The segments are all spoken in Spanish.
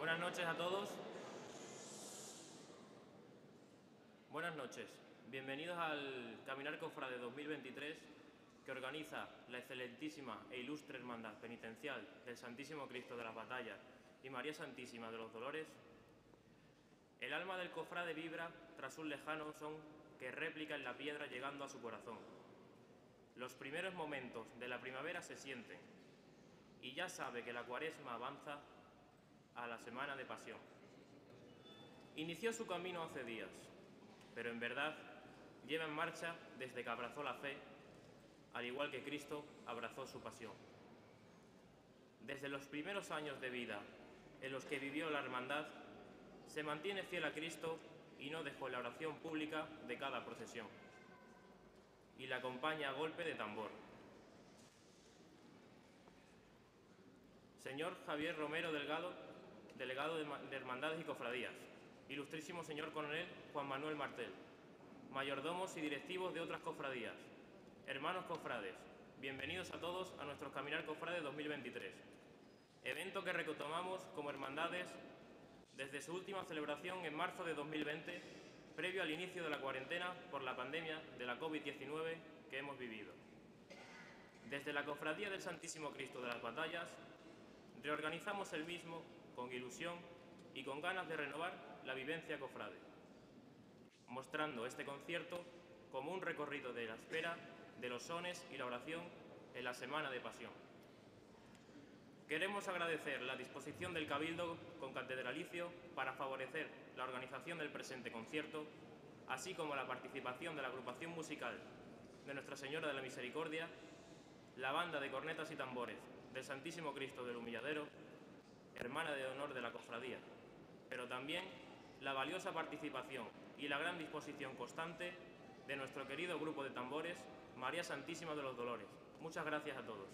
Buenas noches a todos. Buenas noches. Bienvenidos al Caminar Cofrade 2023 que organiza la excelentísima e ilustre Hermandad Penitencial del Santísimo Cristo de las Batallas y María Santísima de los Dolores. El alma del cofrade vibra tras un lejano son que réplica en la piedra llegando a su corazón. Los primeros momentos de la primavera se sienten y ya sabe que la Cuaresma avanza a la Semana de Pasión. Inició su camino hace días, pero en verdad lleva en marcha desde que abrazó la fe, al igual que Cristo abrazó su pasión. Desde los primeros años de vida en los que vivió la hermandad, se mantiene fiel a Cristo y no dejó la oración pública de cada procesión. Y la acompaña a golpe de tambor. Señor Javier Romero Delgado, delegado de Hermandades y Cofradías. Ilustrísimo señor coronel Juan Manuel Martel. Mayordomos y directivos de otras cofradías. Hermanos cofrades, bienvenidos a todos a nuestro Caminar Cofrade 2023. Evento que retomamos como hermandades desde su última celebración en marzo de 2020, previo al inicio de la cuarentena por la pandemia de la COVID-19 que hemos vivido. Desde la Cofradía del Santísimo Cristo de las Batallas, reorganizamos el mismo con ilusión y con ganas de renovar la vivencia cofrade, mostrando este concierto como un recorrido de la espera de los sones y la oración en la Semana de Pasión. Queremos agradecer la disposición del Cabildo Concatedralicio para favorecer la organización del presente concierto, así como la participación de la agrupación musical de Nuestra Señora de la Misericordia, la banda de cornetas y tambores del Santísimo Cristo del Humilladero, hermana de honor de la cofradía, pero también la valiosa participación y la gran disposición constante de nuestro querido grupo de tambores María Santísima de los Dolores. Muchas gracias a todos.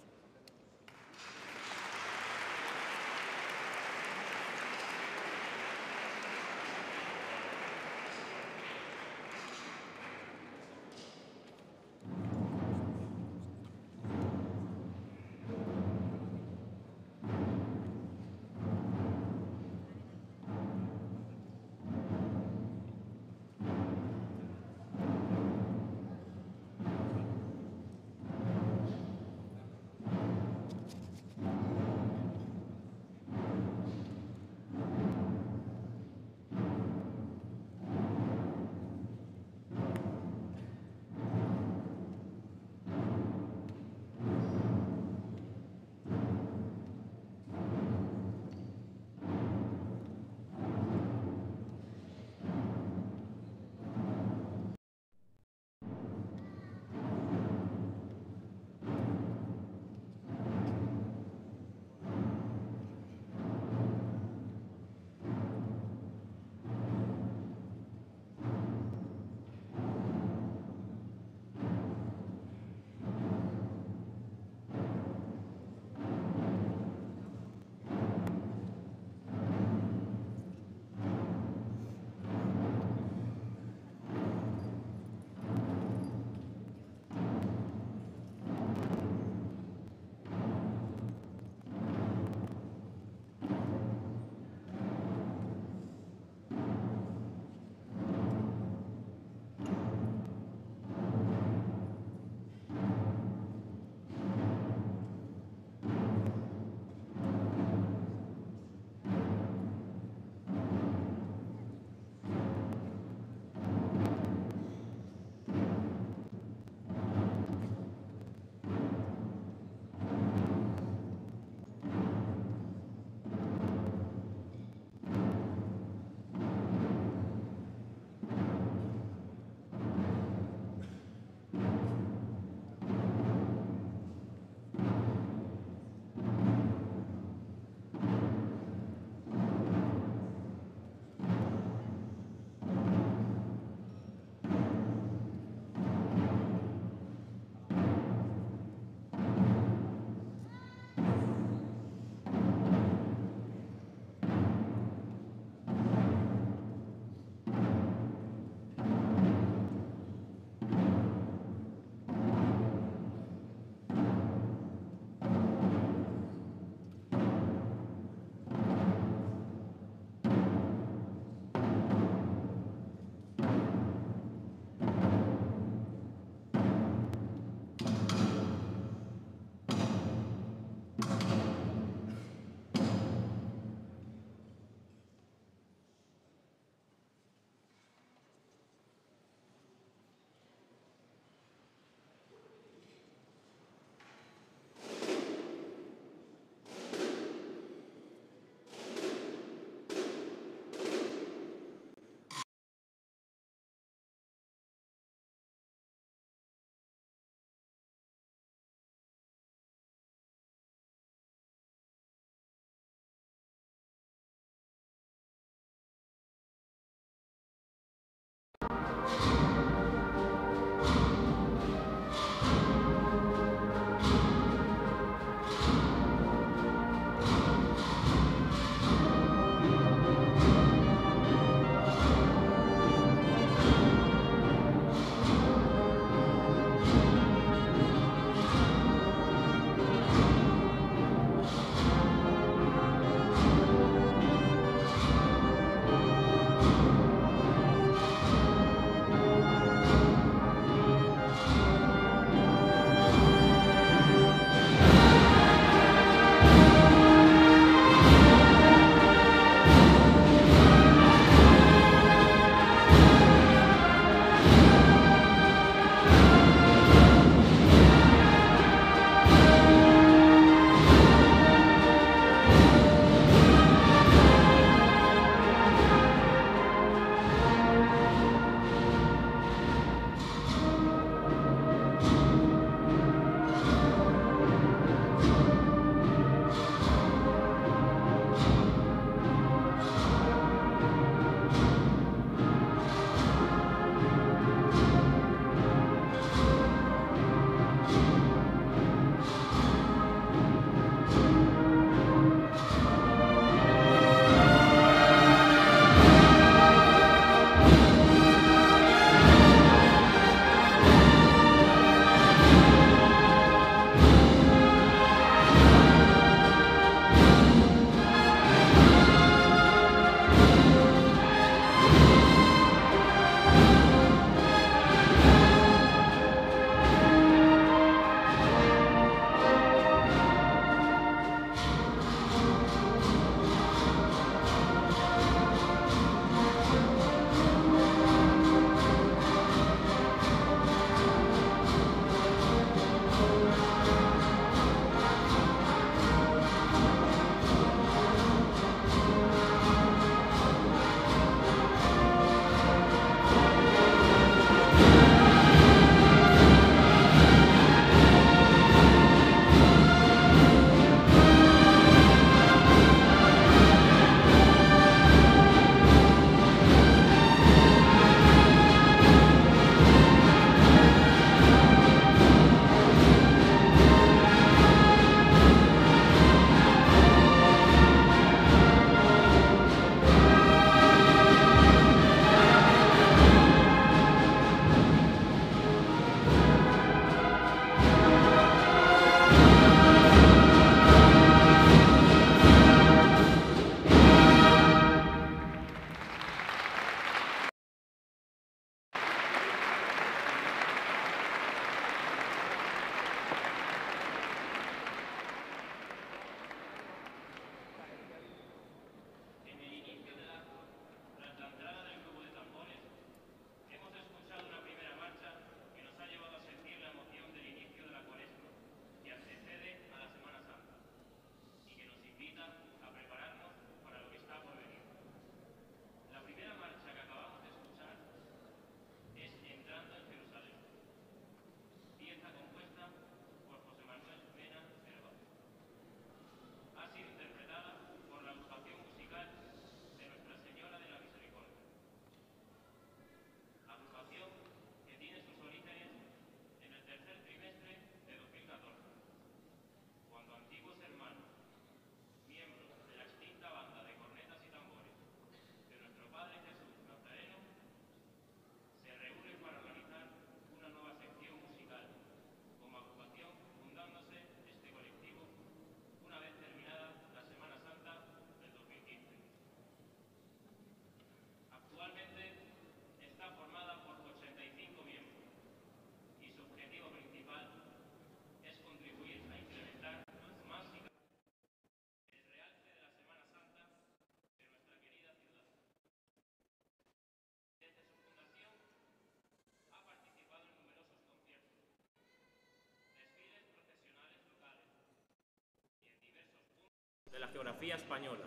geografía española.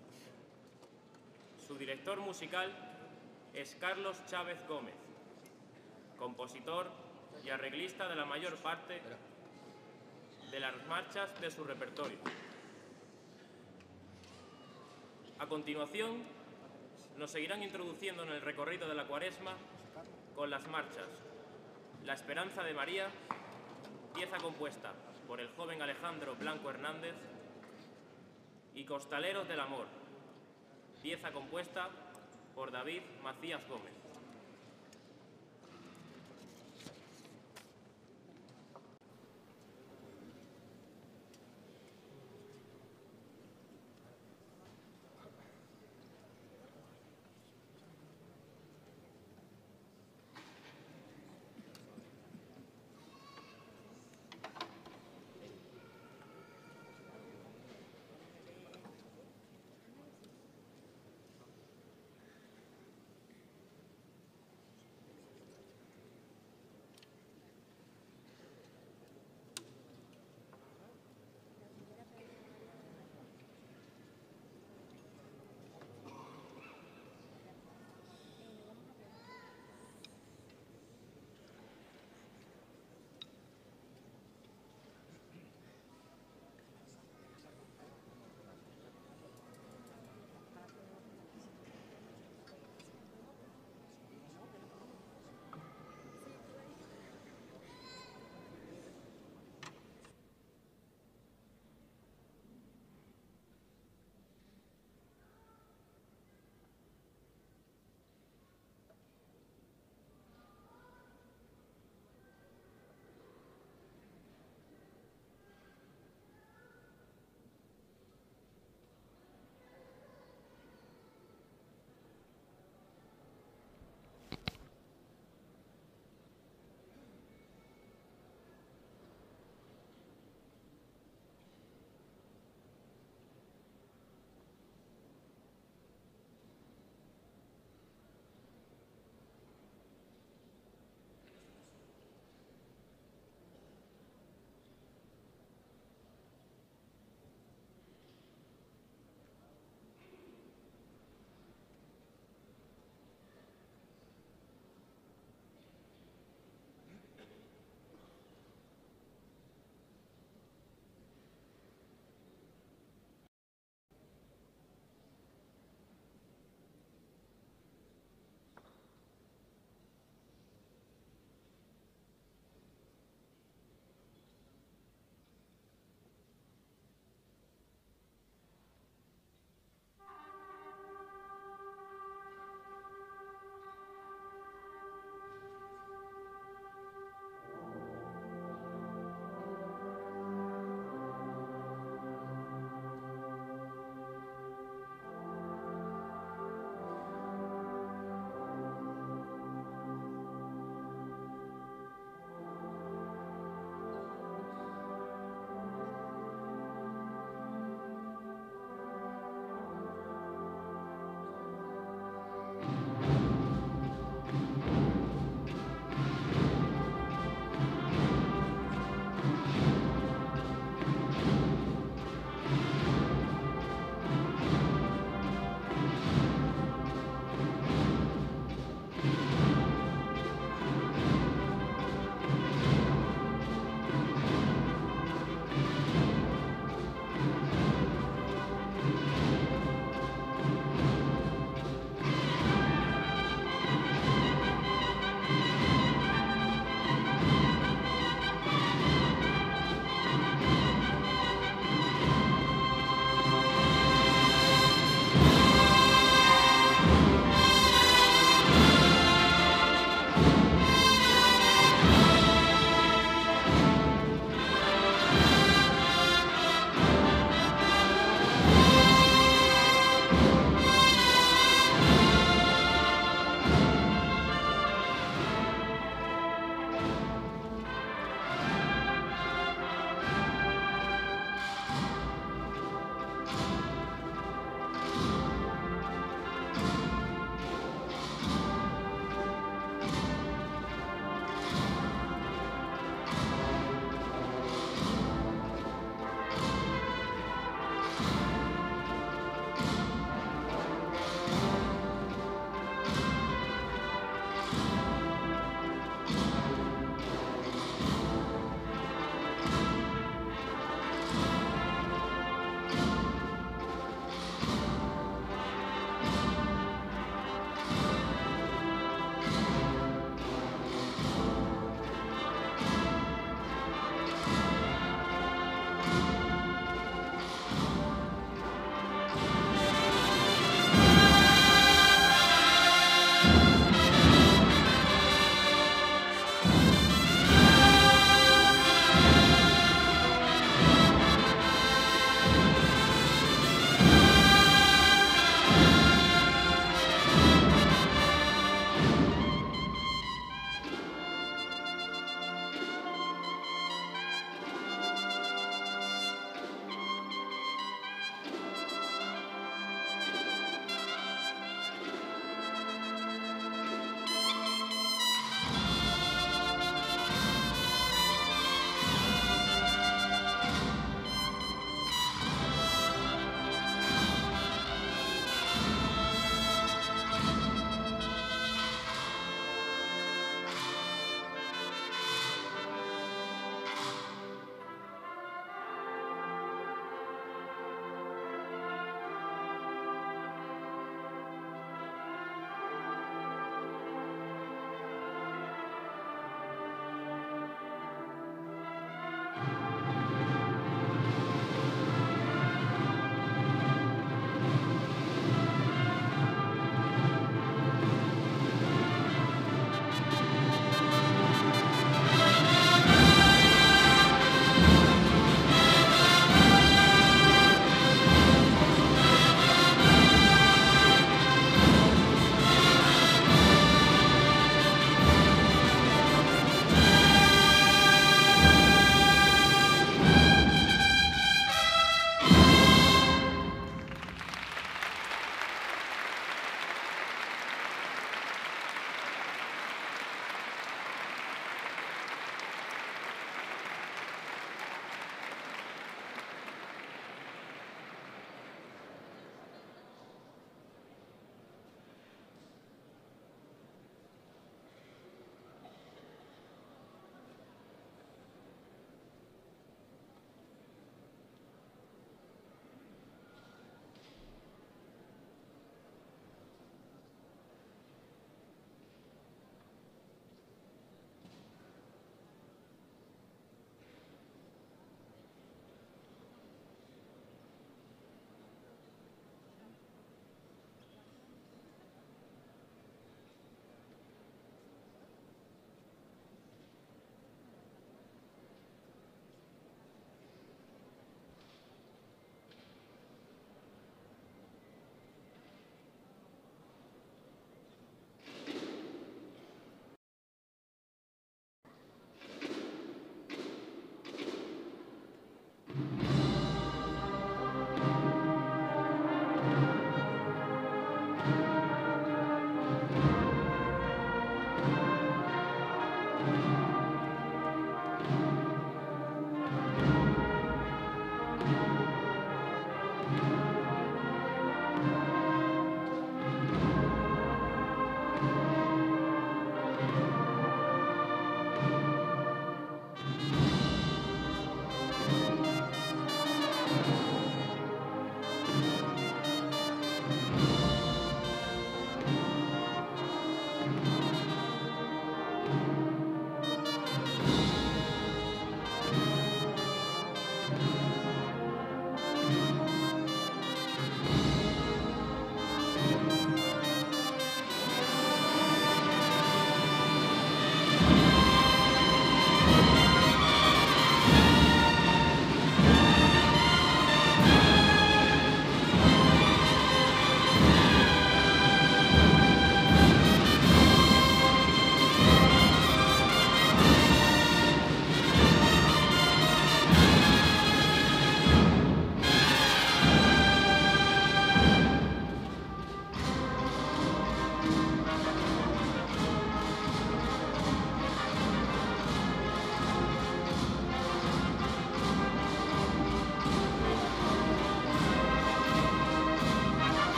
Su director musical es Carlos Chávez Gómez, compositor y arreglista de la mayor parte de las marchas de su repertorio. A continuación, nos seguirán introduciendo en el recorrido de la Cuaresma con las marchas La Esperanza de María, pieza compuesta por el joven Alejandro Blanco Hernández, y Costaleros del Amor, pieza compuesta por David Macías Gómez.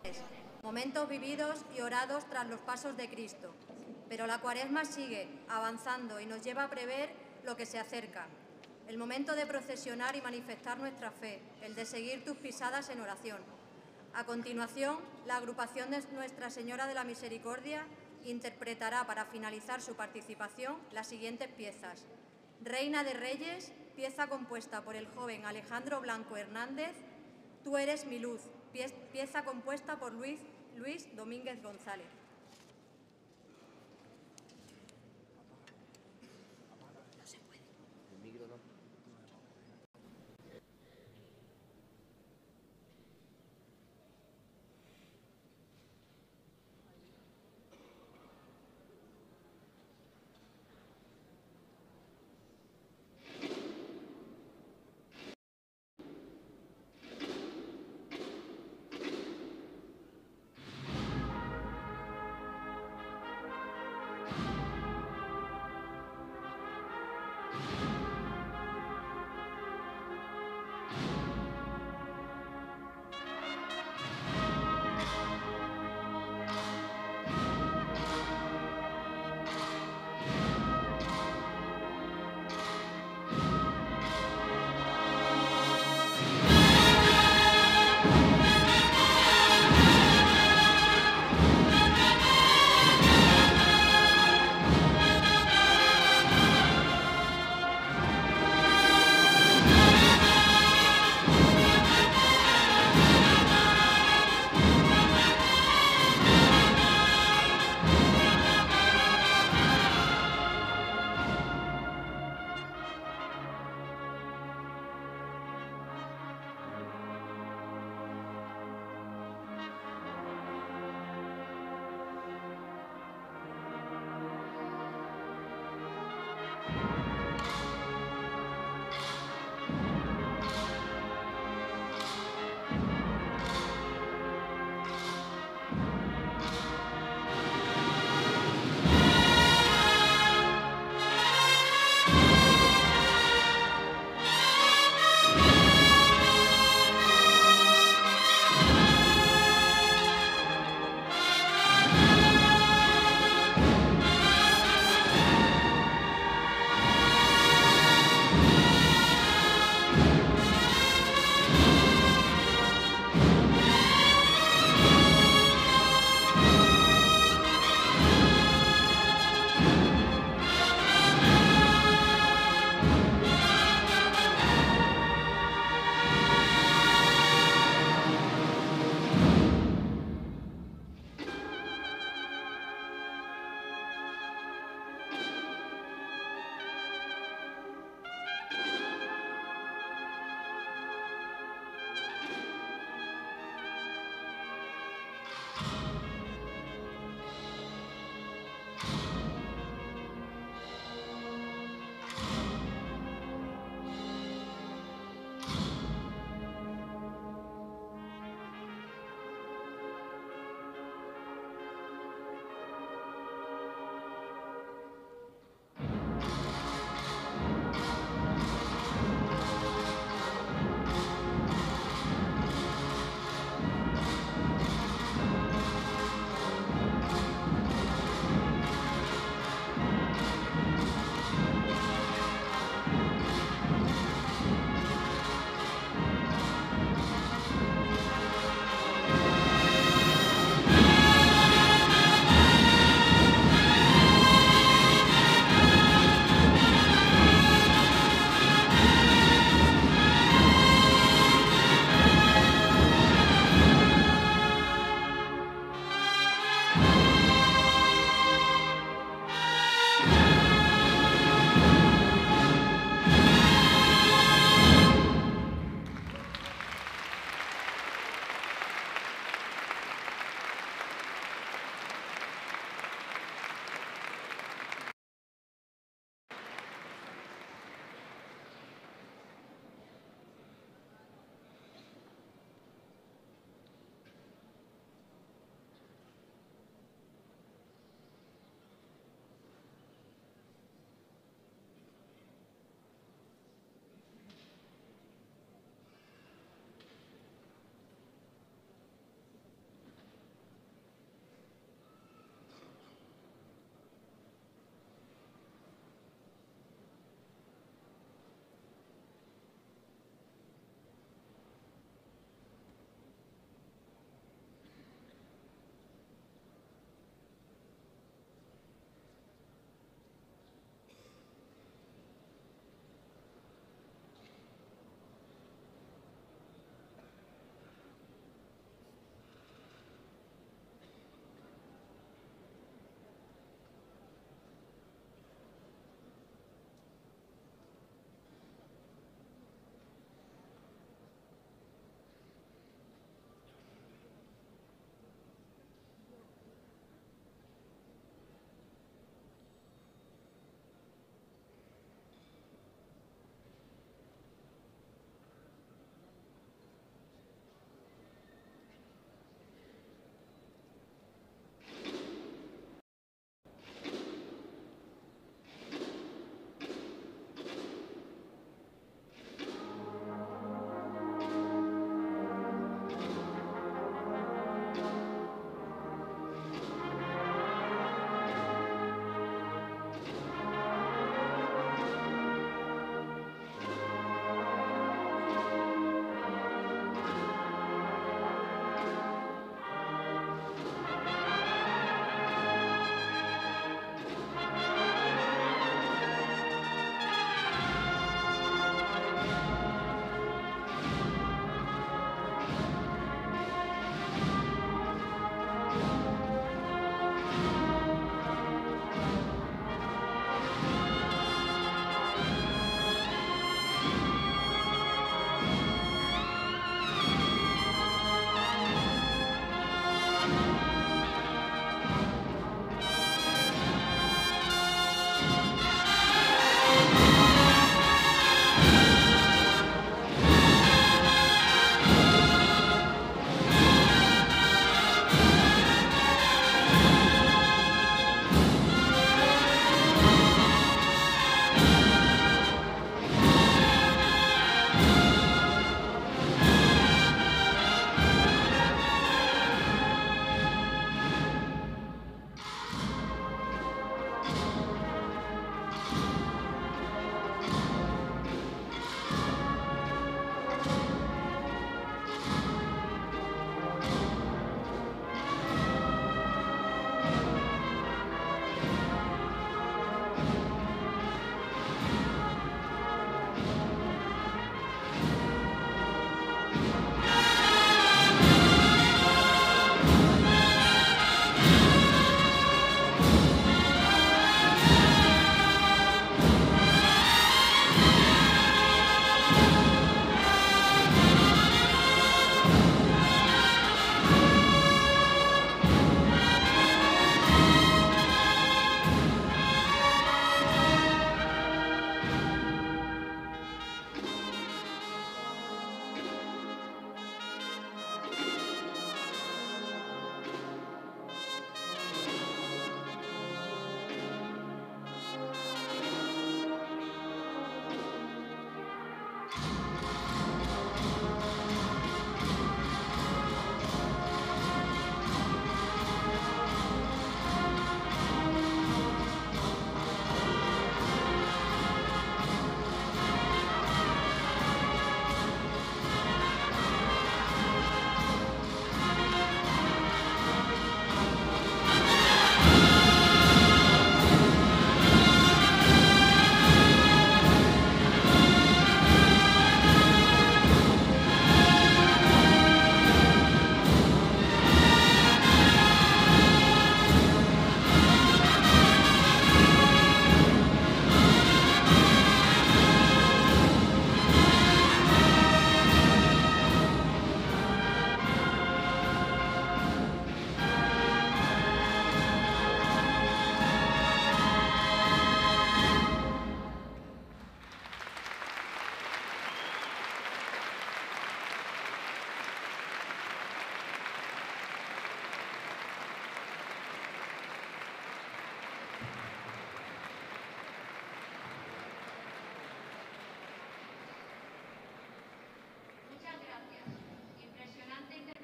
Momentos vividos y orados tras los pasos de Cristo. Pero la Cuaresma sigue avanzando y nos lleva a prever lo que se acerca. El momento de procesionar y manifestar nuestra fe, el de seguir tus pisadas en oración. A continuación, la agrupación de Nuestra Señora de la Misericordia interpretará para finalizar su participación las siguientes piezas. Reina de Reyes, pieza compuesta por el joven Alejandro Blanco Hernández. Tú eres mi luz, pieza compuesta por Luis Domínguez González.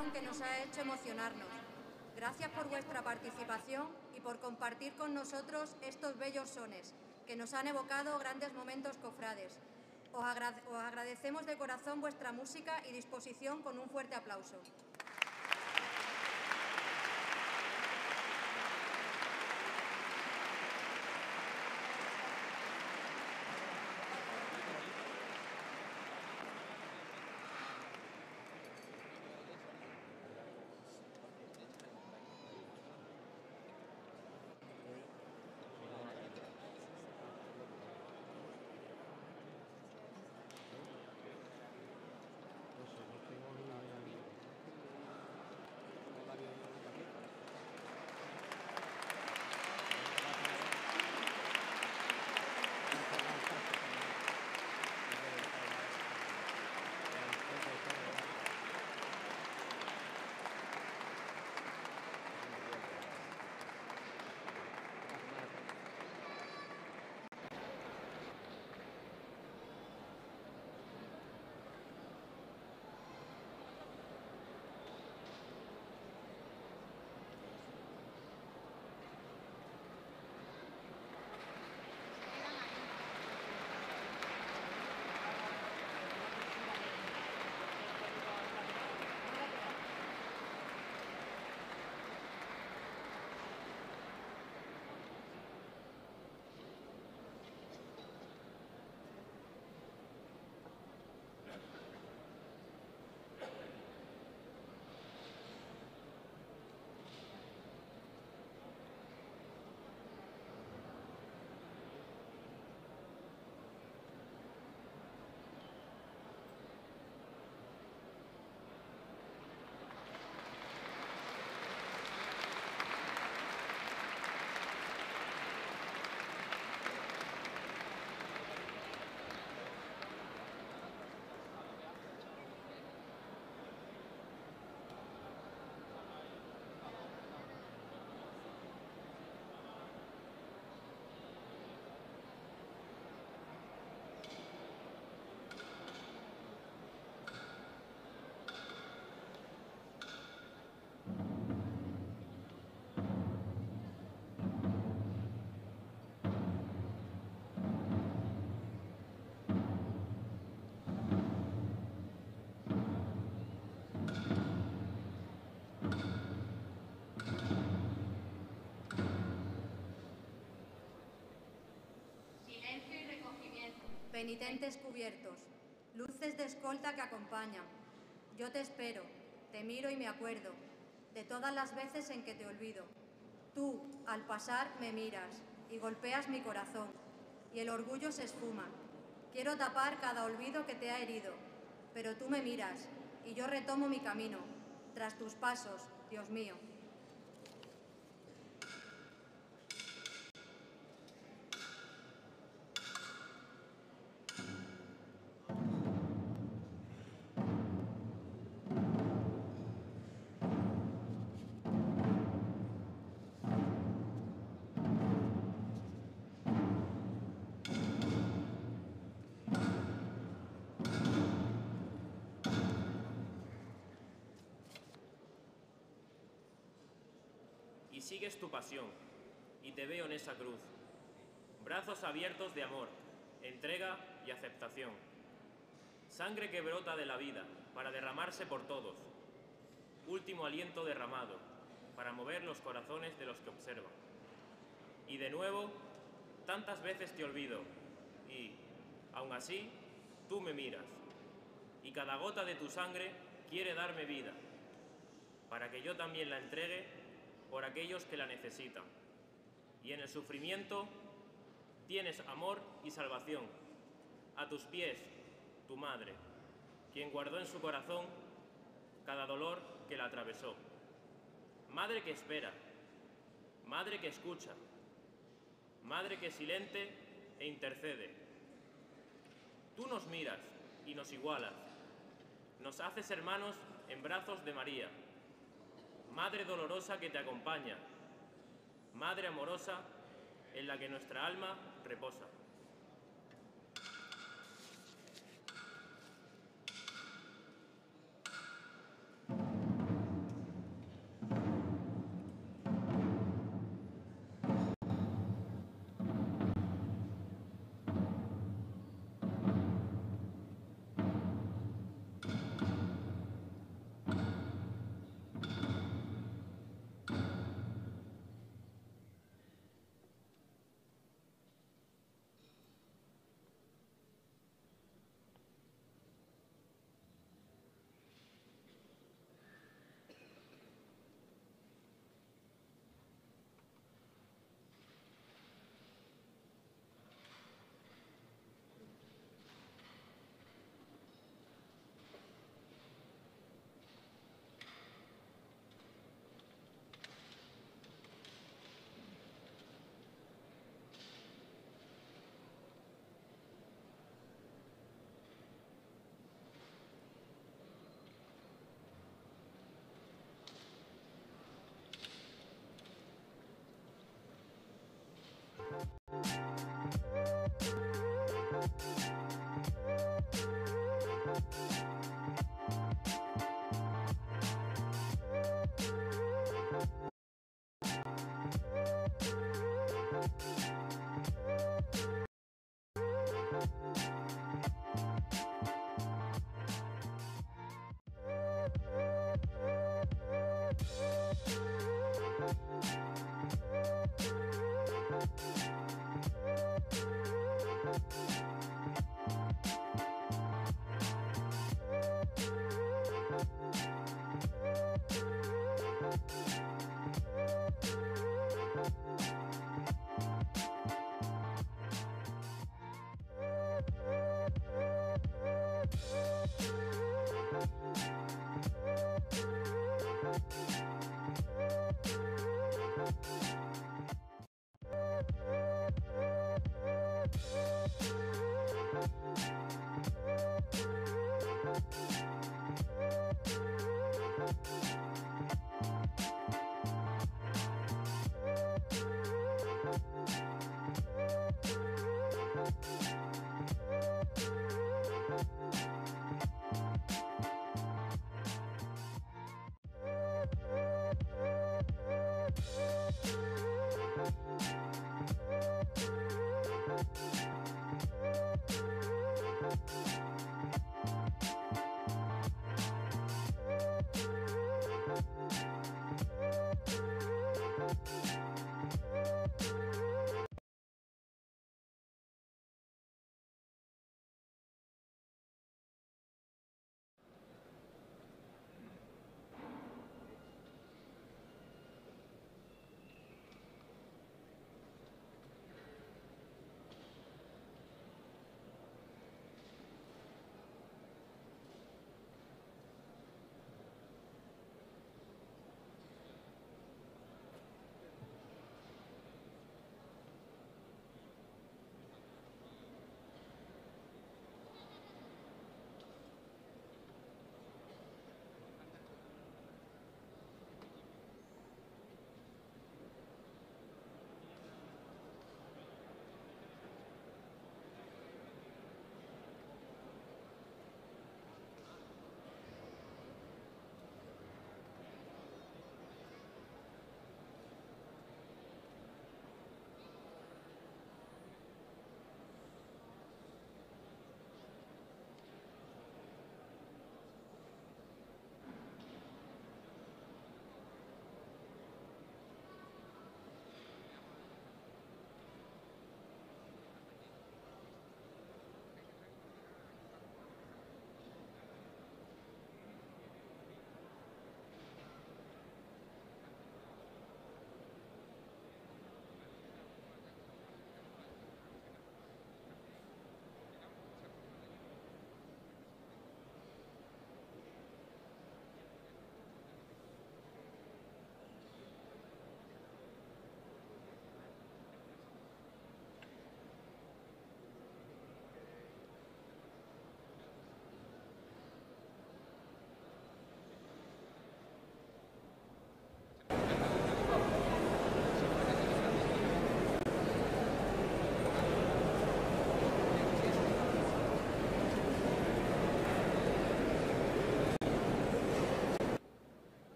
canción que nos ha hecho emocionarnos. Gracias por vuestra participación y por compartir con nosotros estos bellos sones que nos han evocado grandes momentos cofrades. Os agradecemos de corazón vuestra música y disposición con un fuerte aplauso. Penitentes cubiertos, luces de escolta que acompañan. Yo te espero, te miro y me acuerdo de todas las veces en que te olvido. Tú, al pasar, me miras y golpeas mi corazón, y el orgullo se esfuma. Quiero tapar cada olvido que te ha herido, pero tú me miras y yo retomo mi camino, tras tus pasos, Dios mío. Y sigues tu pasión, y te veo en esa cruz. Brazos abiertos de amor, entrega y aceptación. Sangre que brota de la vida para derramarse por todos. Último aliento derramado para mover los corazones de los que observan. Y de nuevo, tantas veces te olvido, y, aun así, tú me miras. Y cada gota de tu sangre quiere darme vida, para que yo también la entregue por aquellos que la necesitan. Y en el sufrimiento tienes amor y salvación. A tus pies, tu madre, quien guardó en su corazón cada dolor que la atravesó. Madre que espera, madre que escucha, madre que silente e intercede. Tú nos miras y nos igualas, nos haces hermanos en brazos de María. Madre dolorosa que te acompaña, Madre amorosa en la que nuestra alma reposa.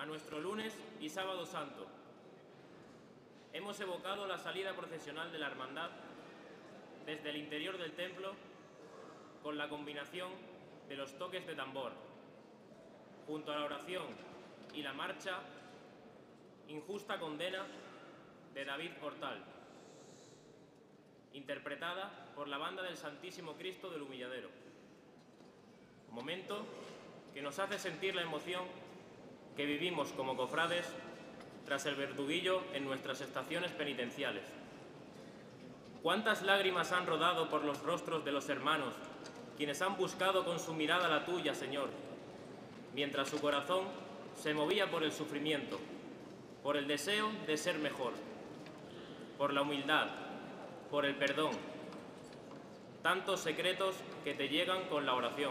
nuestro lunes y sábado santo. Hemos evocado la salida procesional de la hermandad desde el interior del templo con la combinación de los toques de tambor, junto a la oración y la marcha Injusta Condena de David Portal, interpretada por la banda del Santísimo Cristo del Humilladero. Momento que nos hace sentir la emoción que vivimos como cofrades tras el verduguillo en nuestras estaciones penitenciales. ¿Cuántas lágrimas han rodado por los rostros de los hermanos, quienes han buscado con su mirada la tuya, Señor, mientras su corazón se movía por el sufrimiento, por el deseo de ser mejor, por la humildad, por el perdón? Tantos secretos que te llegan con la oración.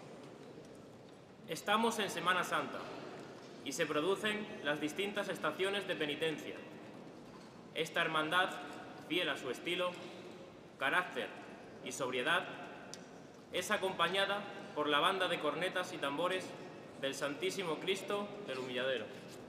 Estamos en Semana Santa y se producen las distintas estaciones de penitencia. Esta hermandad, fiel a su estilo, carácter y sobriedad, es acompañada por la banda de cornetas y tambores del Santísimo Cristo del Humilladero.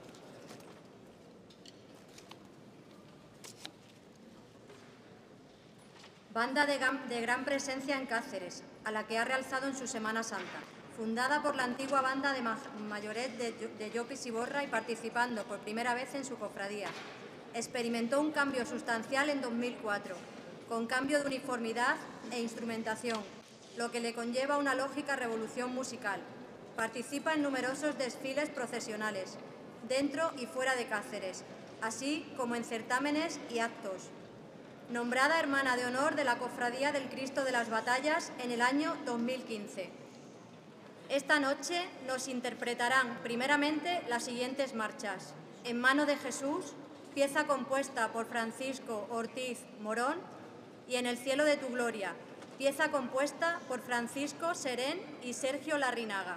Banda de gran presencia en Cáceres, a la que ha realzado en su Semana Santa. Fundada por la antigua banda de mayoret de Llopis y Borra y participando por primera vez en su cofradía. Experimentó un cambio sustancial en 2004, con cambio de uniformidad e instrumentación, lo que le conlleva una lógica revolución musical. Participa en numerosos desfiles procesionales, dentro y fuera de Cáceres, así como en certámenes y actos. Nombrada Hermana de Honor de la Cofradía del Cristo de las Batallas en el año 2015. Esta noche nos interpretarán primeramente las siguientes marchas: En mano de Jesús, pieza compuesta por Francisco Ortiz Morón, y En el cielo de tu gloria, pieza compuesta por Francisco Serén y Sergio Larrinaga.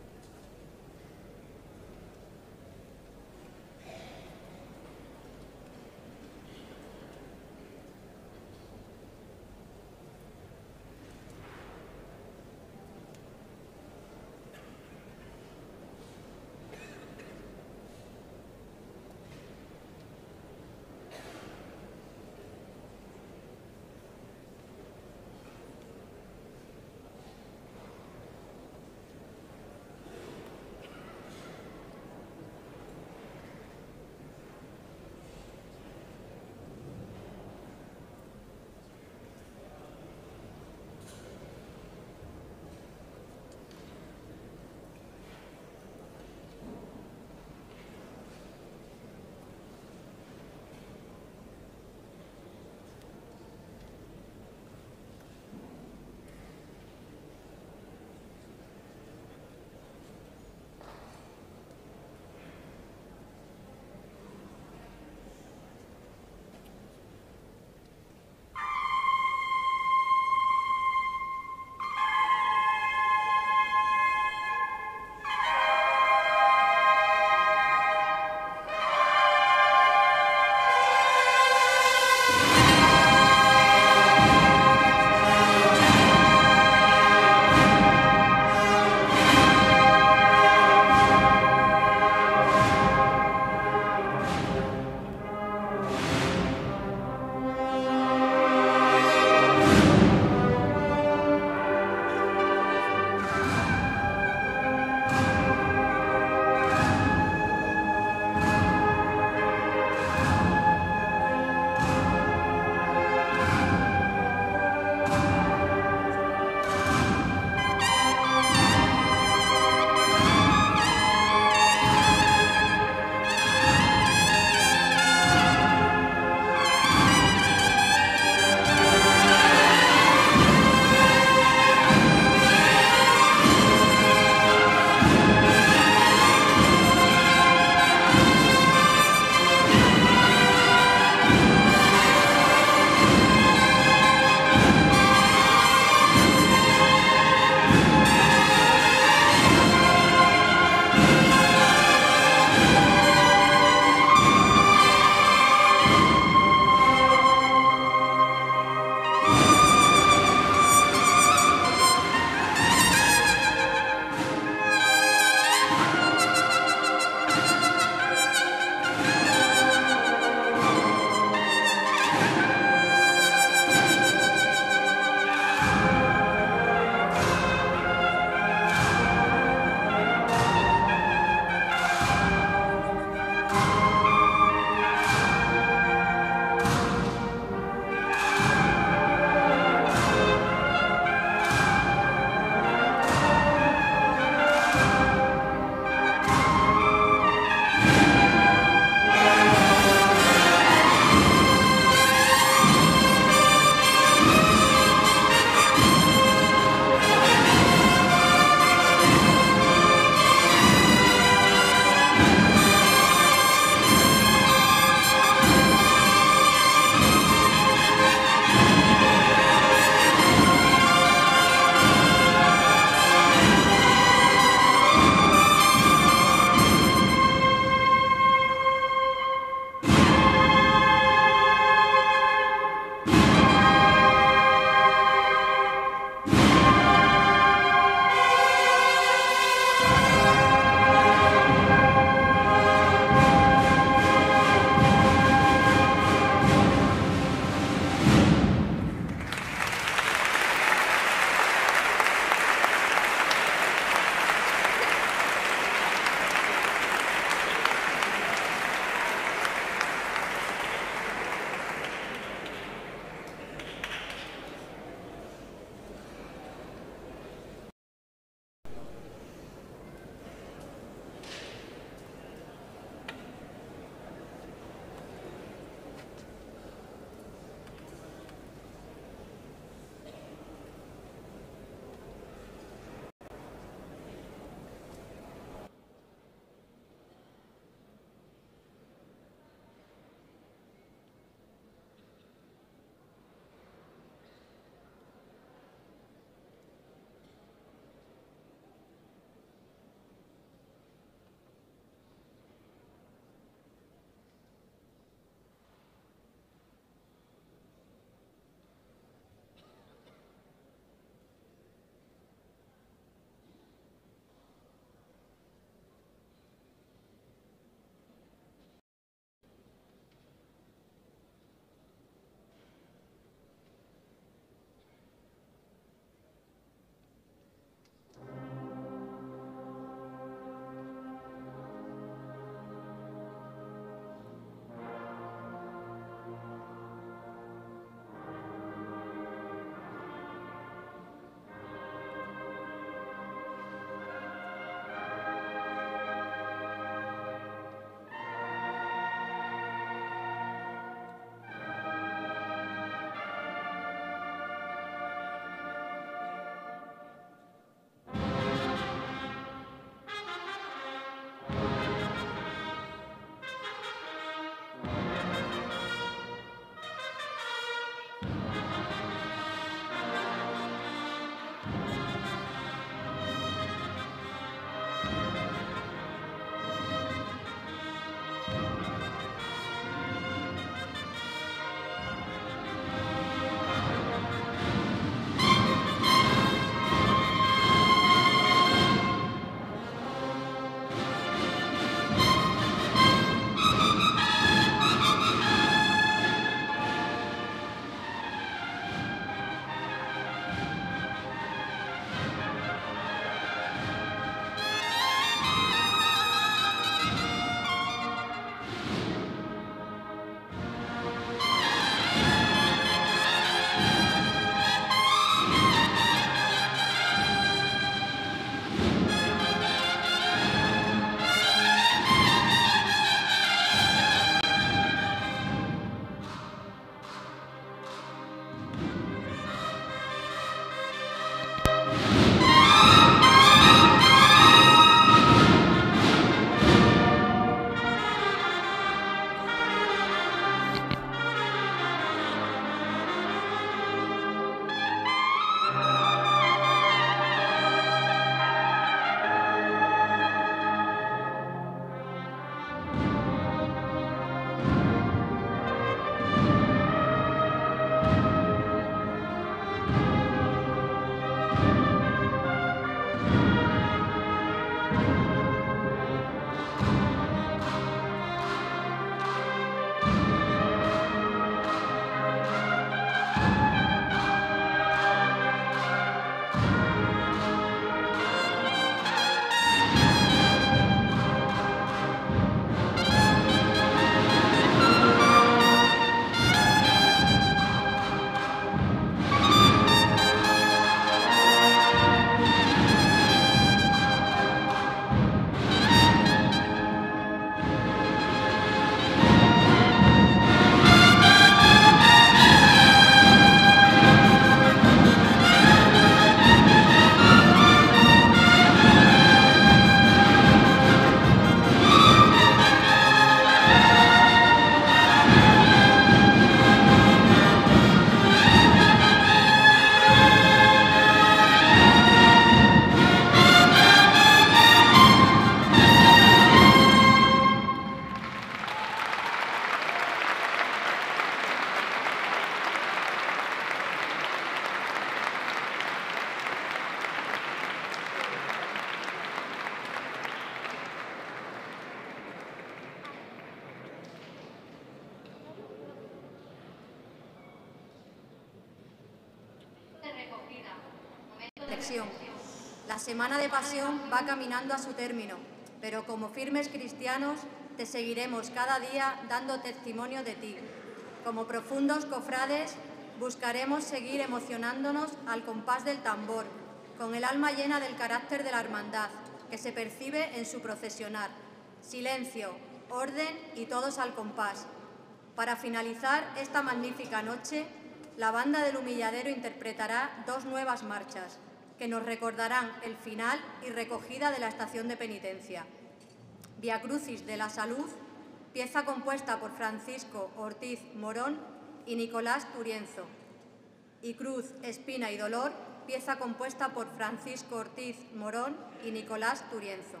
Pasión. La Semana de Pasión va caminando a su término, pero como firmes cristianos te seguiremos cada día dando testimonio de ti. Como profundos cofrades buscaremos seguir emocionándonos al compás del tambor, con el alma llena del carácter de la hermandad, que se percibe en su procesionar. Silencio, orden y todos al compás. Para finalizar esta magnífica noche, la banda del Humilladero interpretará 2 nuevas marchas, que nos recordarán el final y recogida de la estación de penitencia. Via Crucis de la Salud, pieza compuesta por Francisco Ortiz Morón y Nicolás Turienzo. Y Cruz, Espina y Dolor, pieza compuesta por Francisco Ortiz Morón y Nicolás Turienzo.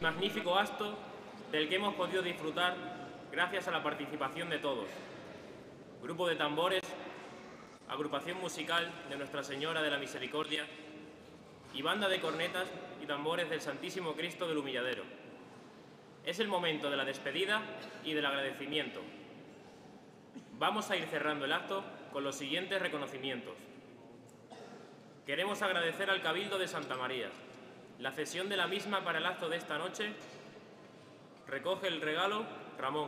magnífico acto del que hemos podido disfrutar gracias a la participación de todos. Grupo de tambores, agrupación musical de Nuestra Señora de la Misericordia y banda de cornetas y tambores del Santísimo Cristo del Humilladero. Es el momento de la despedida y del agradecimiento. Vamos a ir cerrando el acto con los siguientes reconocimientos. Queremos agradecer al Cabildo de Santa María la cesión de la misma para el acto de esta noche. Recoge el regalo Ramón.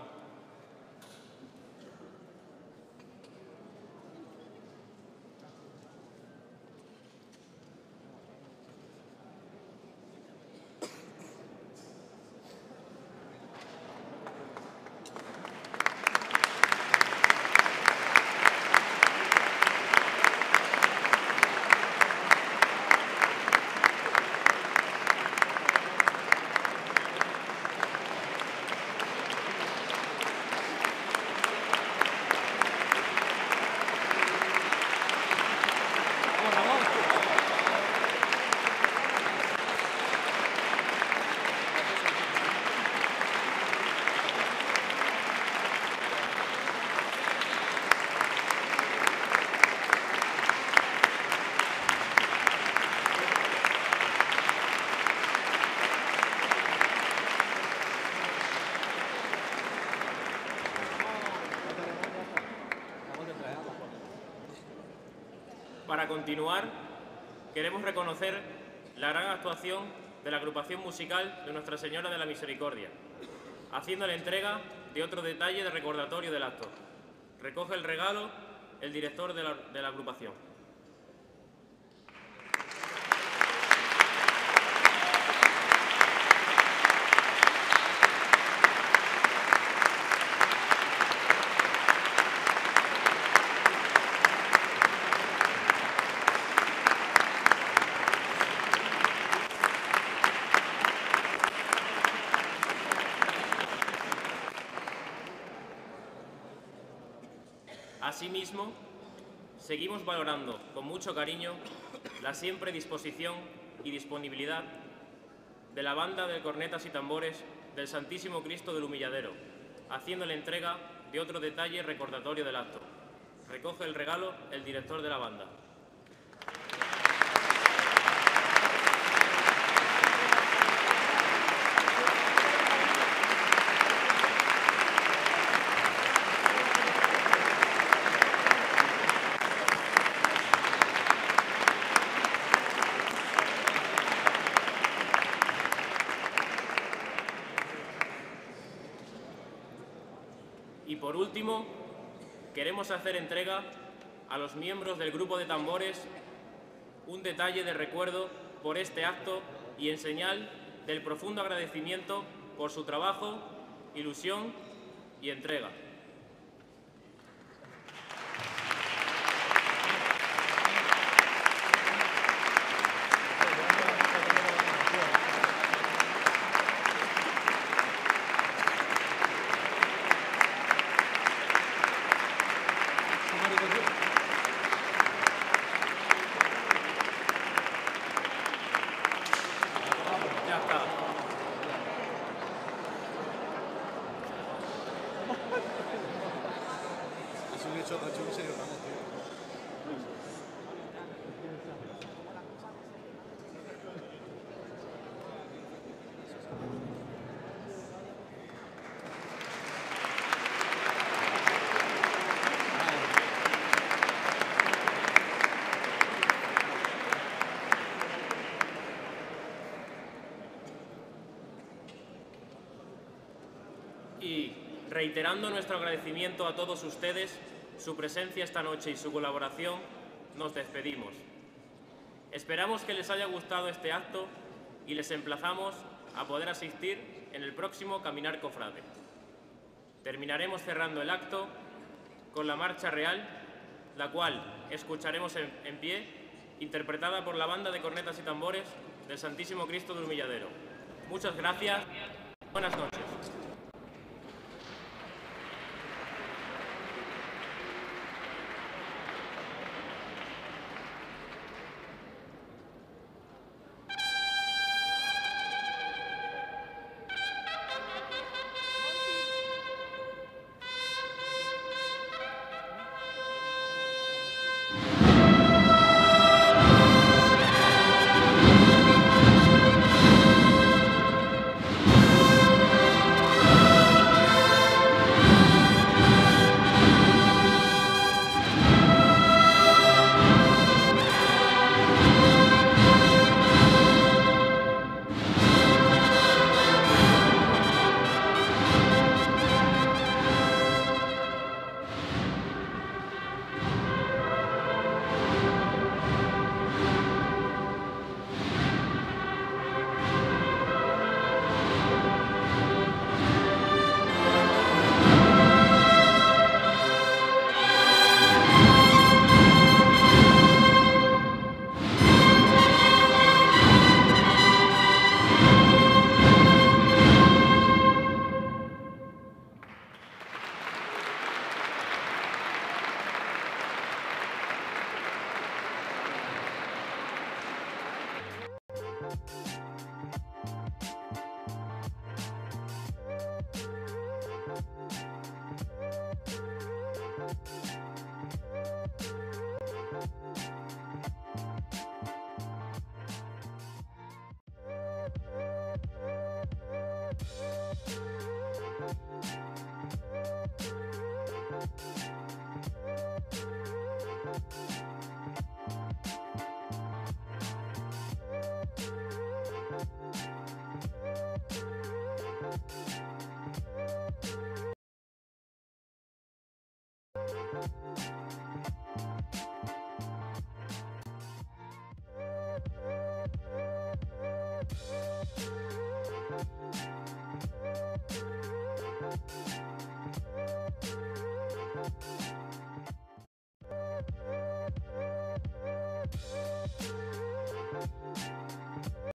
Para continuar, queremos reconocer la gran actuación de la agrupación musical de Nuestra Señora de la Misericordia, haciendo la entrega de otro detalle de recordatorio del acto. Recoge el regalo el director de la agrupación. Asimismo, seguimos valorando con mucho cariño la siempre disposición y disponibilidad de la banda de cornetas y tambores del Santísimo Cristo del Humilladero, haciendo la entrega de otro detalle recordatorio del acto. Recoge el regalo el director de la banda. Y por último, queremos hacer entrega a los miembros del grupo de tambores un detalle de recuerdo por este acto y en señal del profundo agradecimiento por su trabajo, ilusión y entrega. Y reiterando nuestro agradecimiento a todos ustedes, su presencia esta noche y su colaboración, nos despedimos. Esperamos que les haya gustado este acto y les emplazamos a poder asistir en el próximo Caminar Cofrade. Terminaremos cerrando el acto con la marcha real, la cual escucharemos en pie, interpretada por la banda de cornetas y tambores del Santísimo Cristo del Humilladero. Muchas gracias. Buenas noches. Thank you.